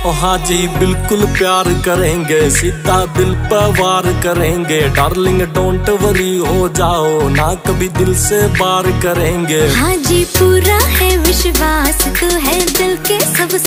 ओ हाँ जी बिल्कुल प्यार करेंगे, सीधा दिल पर वार करेंगे। डार्लिंग डोंट वरी हो जाओ ना, कभी दिल से बार करेंगे। हाँ जी पूरा है विश्वास, तू है दिल के सब